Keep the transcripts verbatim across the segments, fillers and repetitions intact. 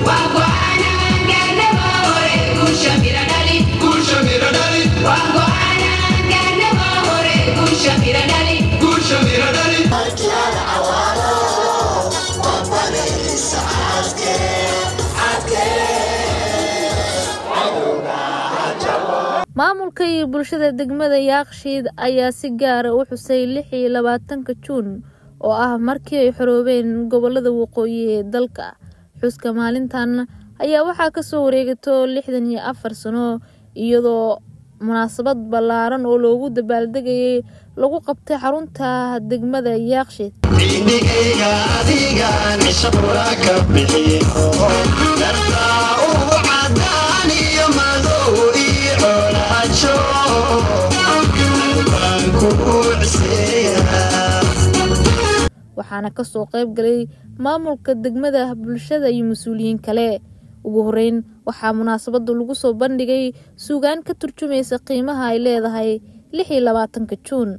maamulka iyo bulshada degmada Yaaqshiid ayaa si gaar ah u xusay lix iyo labaatanka Juun oo ah markii ay xoroobeen gobolada waqooyi ee dalka. Xuska maalintan ayaa waxaa ka soo wareegato lixdan iyo afar sano iyadoo munaasabad ballaaran oo loogu dabaaldegayay lagu qabtay xarunta degmada Yaaqshiid. waxaana ka soo qayb galay maamulka degmada, bulshada iyo mas'uuliyiin kale. ugu horeyn waxaa munaasabada lagu soo bandhigay suugaan ka turjumaysa qiimaha ay leedahay lix iyo labaatanka Juun.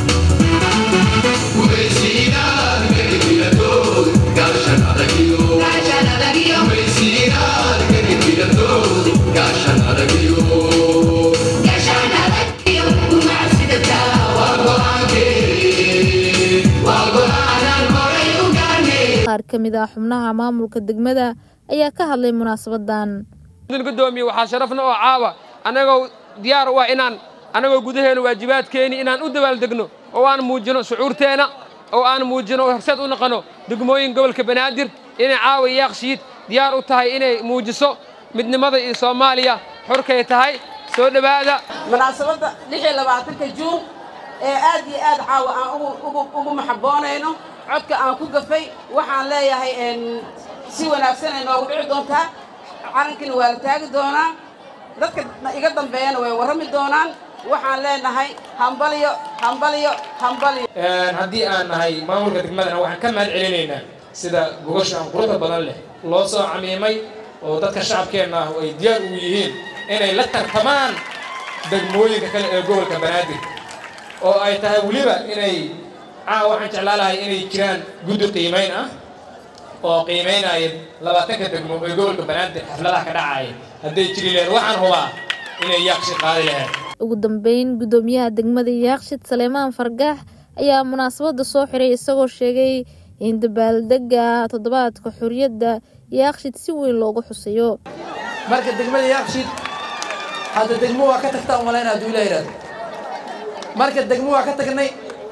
qaar kamid ah xubnaha maamulka degmada ayaa ka hadlay munaasabadan. gudoomiye waxaa sharafna oo caawa anagoo diyaar u ah inaan anagoo gudaheena waajibaadkeeni inaan u dabaaldegno oo aan muujino shucuurteena oo aan muujino horseed u noqono degmooyin gobolka Banaadir inay caawa Yaaqshiid diyaar u tahay inay muujiso midnimada iyo Soomaaliya xorkay tahay. soo dhawaada munaasabada lix iyo labaatanka Juun ee aad iyo aad caawa aan ugu ugu maxaboonayno codka aan ku gafay waxaan leeyahay in si wanaagsan ay noogu dhici doontaa. calankina waa la taagi doonaa, dadka iga dambeeyana way warami doonaan. waxaan leenahay hambaliyo hambaliyo hambaliyo. een haddii aan nahay maamulka degmadana waxaan ka mahad celinaynaa sida gogosha aan quruxda badan leh loo soo camiimay oo dadka shacabkeena ah ay diyaar u yihiin inay la tartamaan degmooyinka kale ee gobolka Banaadir oo ay tahay waliba inay caawa waxaan jeclaan lahay inay jiraan guddi qiimeyn ah oo qiimeynaya labaatanka degmo ee gobolka Banaadir xafladaha ka dhacay hadday jireen waxaan hubaa inay Yaaqshiid qaadi lahayd. ugu dambeyn gudoomiyaha degmada Yaaqshiid Saleemaan Fargaax ayaa munaasabada soo xiray isagoo sheegay in dabaaldega toddobaadka xurriyadda Yaaqshiid si weyn loogu xusayo. marka degmada Yaaqshiid hadda degmo waa ka tagtaa umaleynaa haduu leeyahay marka degmo waa ka tagnay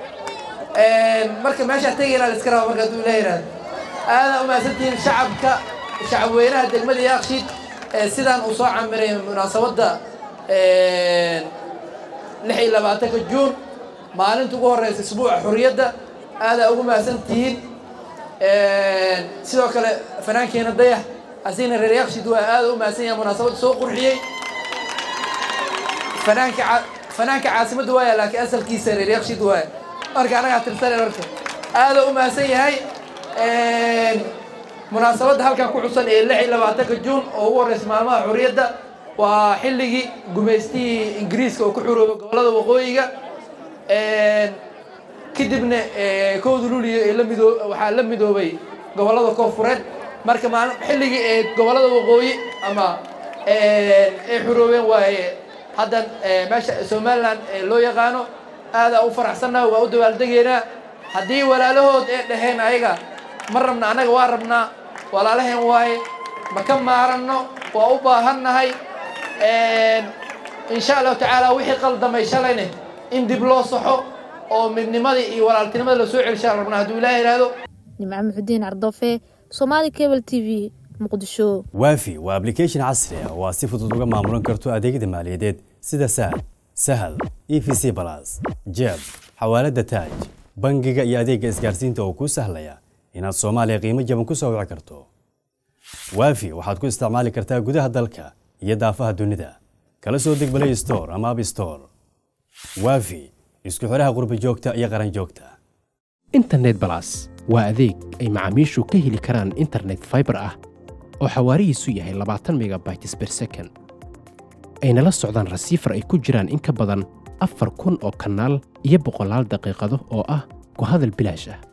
een marka meesha tagayna la iska rabo marka haduu leeyahay aad u maasantiin shacabka shacab weynaha degmada Yaaqshiid ee sidaan u soo camiray munaasabada een lix iyo labaatanka Juun maalinta ugu horeysa isbuuca xurriyadda aad ugu maasantiin. een sidoo kale fanaankeena Dayax asina reer Yaaqshiid waa aad u maasan yahay munaasabada soo qurxiyay. fanaanka fanaanka caasimadda waa laakiin asalkiisa reer Yaaqshiid waa marka anaga tirsan marka aad u maasan yahay. een munaasabada halkan ku xusan ee lix iyo labaatanka Juun oo ugu horeysa maalmaha xurriyadda waa xilligii gumeystii Ingiriiska oo ku xuroobay gobolada waqooyiga. een kadibna kooda luuliyo ee la midoo waxaa la midoobay gobolada koonfureed marka maalin xilligii ee gobolada waqooyi ama ee ay xuroobeen waaye haddan meesha Soomaaliland ee loo yaqaano aad u faraxsanahay waa u dabaaldegeynaa. haddii walaalahood ee dhaheen ayaga ma rabna anaga waa rabnaa walaalaheen waaye ma ka maarano waa u baahannahay. een insha Allah taala wixii qaldamay shalayna in dib loo saxo oo midnimadii iyo walaaltinimada la soo celshaa rabnaa haduu Ilaahay yiraahdo. Nimco Muxudiin Cardoofe, Somali Cable T V, Muqdisho. waafi waa application casri ah oo si fudud uga maamulan karto adeegyada maaliyadeed sida Sahal, Sahal, E V C Plus, Jeeb, xawaalada Taaj, bangiga iyo adeegga isgaarsiinta oo ku sahlaya inaad Soomaaliya qiimo jaban ku soo wici karto. waafi waxaad ku isticmaali kartaa gudaha dalka iyo daafaha dunida. kala soo deg Play Store ama App Store. waafi isku xiraha qurba joogta iyo qaran joogta. internet plus waa adeeg ay macaamiishu ka heli karaan internet fiber ah oo xawaarihiisu yahay labaatan megabytes per second. ayna la socdaan receiver ay ku jiraan in ka badan afar kun oo kanaal iyo boqolaal daqiiqado oo ah ku hadal bilaash ah.